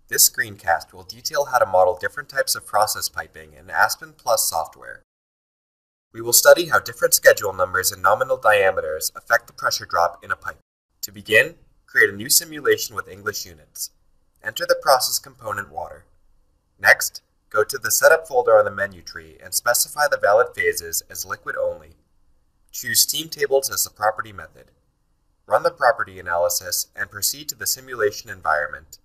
This screencast will detail how to model different types of process piping in Aspen Plus software. We will study how different schedule numbers and nominal diameters affect the pressure drop in a pipe. To begin, create a new simulation with English units. Enter the process component water. Next, go to the Setup folder on the menu tree and specify the valid phases as liquid only. Choose Steam Tables as the property method. Run the property analysis and proceed to the simulation environment.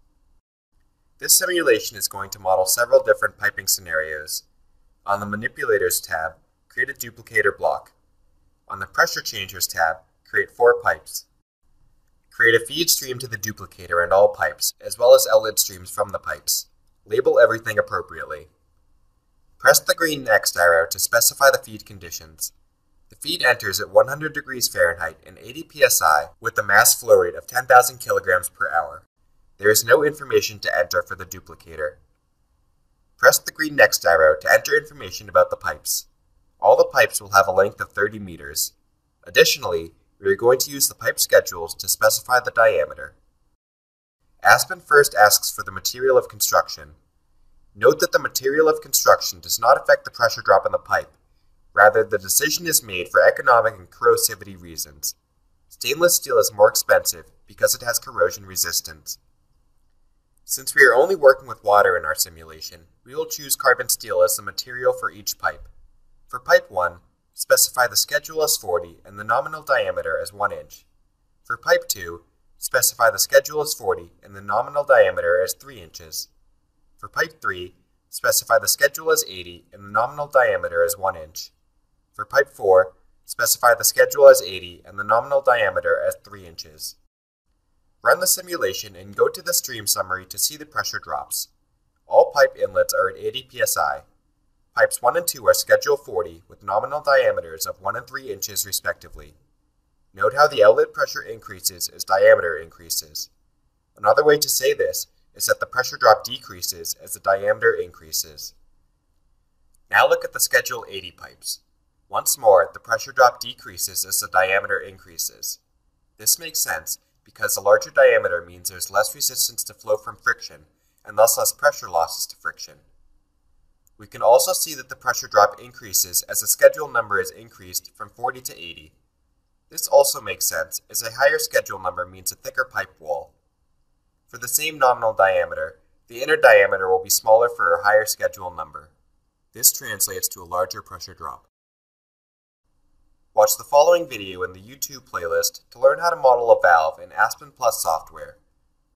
This simulation is going to model several different piping scenarios. On the Manipulators tab, create a duplicator block. On the Pressure Changers tab, create 4 pipes. Create a feed stream to the duplicator and all pipes, as well as outlet streams from the pipes. Label everything appropriately. Press the green Next arrow to specify the feed conditions. The feed enters at 100 degrees Fahrenheit and 80 psi with a mass flow rate of 10,000 kilograms per hour. There is no information to enter for the duplicator. Press the green Next arrow to enter information about the pipes. All the pipes will have a length of 30 meters. Additionally, we are going to use the pipe schedules to specify the diameter. Aspen first asks for the material of construction. Note that the material of construction does not affect the pressure drop in the pipe. Rather, the decision is made for economic and corrosivity reasons. Stainless steel is more expensive because it has corrosion resistance. Since we are only working with water in our simulation, we will choose carbon steel as the material for each pipe. For pipe 1, specify the schedule as 40 and the nominal diameter as 1 inch. For pipe 2, specify the schedule as 40 and the nominal diameter as 3 inches. For pipe 3, specify the schedule as 80 and the nominal diameter as 1 inch. For pipe 4, specify the schedule as 80 and the nominal diameter as 3 inches. Run the simulation and go to the stream summary to see the pressure drops. All pipe inlets are at 80 psi. Pipes 1 and 2 are schedule 40 with nominal diameters of 1 and 3 inches respectively. Note how the outlet pressure increases as diameter increases. Another way to say this is that the pressure drop decreases as the diameter increases. Now look at the schedule 80 pipes. Once more, the pressure drop decreases as the diameter increases. This makes sense because the larger diameter means there's less resistance to flow from friction and thus less pressure losses to friction. We can also see that the pressure drop increases as the schedule number is increased from 40 to 80. This also makes sense as a higher schedule number means a thicker pipe wall. For the same nominal diameter, the inner diameter will be smaller for a higher schedule number. This translates to a larger pressure drop. Watch the following video in the YouTube playlist to learn how to model a valve in Aspen Plus software.